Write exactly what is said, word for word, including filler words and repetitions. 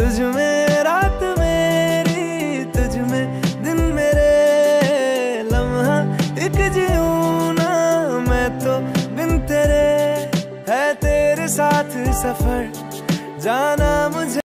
तुझ में रात मेरी, तुझ में दिन मेरे, लम्हा एक जीऊं ना मैं तो बिन तेरे। है तेरे साथ सफर जाना मुझे